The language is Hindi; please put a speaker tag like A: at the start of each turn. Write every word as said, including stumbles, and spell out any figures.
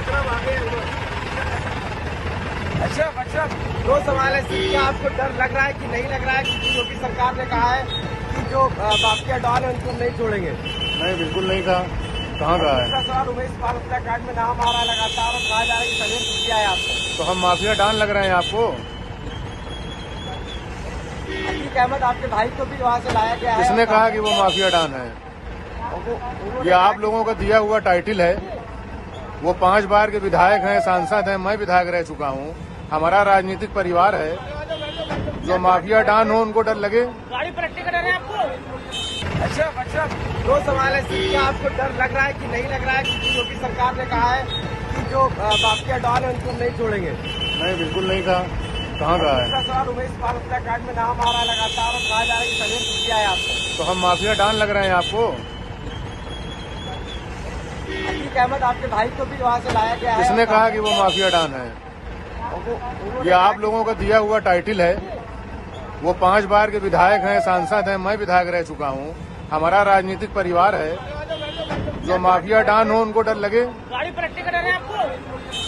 A: अच्छा अच्छा दो सवाल है सिर्फ, क्या आपको डर लग रहा है कि नहीं लग रहा है, क्योंकि योगी सरकार ने कहा है कि जो माफिया डॉन है उनको नहीं छोड़ेंगे?
B: नहीं, बिल्कुल नहीं कहा। कहाँ कहा है?
A: दूसरा सवाल, उमेश पाल हत्याकांड में नाम आ रहा है लगातार और कहा जा रहा है कि षड्यंत्र किया है आपको,
B: तो हम माफिया डॉन लग रहे हैं आपको?
A: अतीक अहमद आपके भाई को भी वहाँ से लाया गया है।
B: किसने कहा कि वो माफिया डॉन है? ये आप लोगों का दिया हुआ टाइटल है। वो पांच बार के विधायक हैं, सांसद हैं, मैं विधायक रह चुका हूँ। हमारा राजनीतिक परिवार है। जो माफिया डॉन हो उनको डर लगे।
A: गाड़ी पलटने का डर है आपको? अच्छा अच्छा दो सवाल है सिर्फ, क्या आपको डर लग रहा है कि नहीं लग रहा है, क्योंकि योगी सरकार ने कहा है कि जो माफिया डॉन है उनको नहीं छोड़ेंगे?
B: नहीं, बिल्कुल नहीं कहा। कहाँ कहा है?
A: दूसरा सवाल, उमेश पाल हत्याकांड में नाम आ रहा है लगातार और कहा जा रहा है कि षड्यंत्र किया है आपको,
B: तो हम माफिया डॉन लग रहे हैं आपको?
A: अतीक अहमद आपके भाई को भी वहाँ से लाया गया है।
B: किसने कहा कि वो माफिया डॉन है? ये आप लोगों का दिया हुआ टाइटल है। वो पांच बार के विधायक हैं, सांसद हैं, मैं विधायक रह चुका हूँ। हमारा राजनीतिक परिवार है। जो माफिया डॉन हो उनको डर लगे।
A: गाड़ी पलटने का डर है आपको?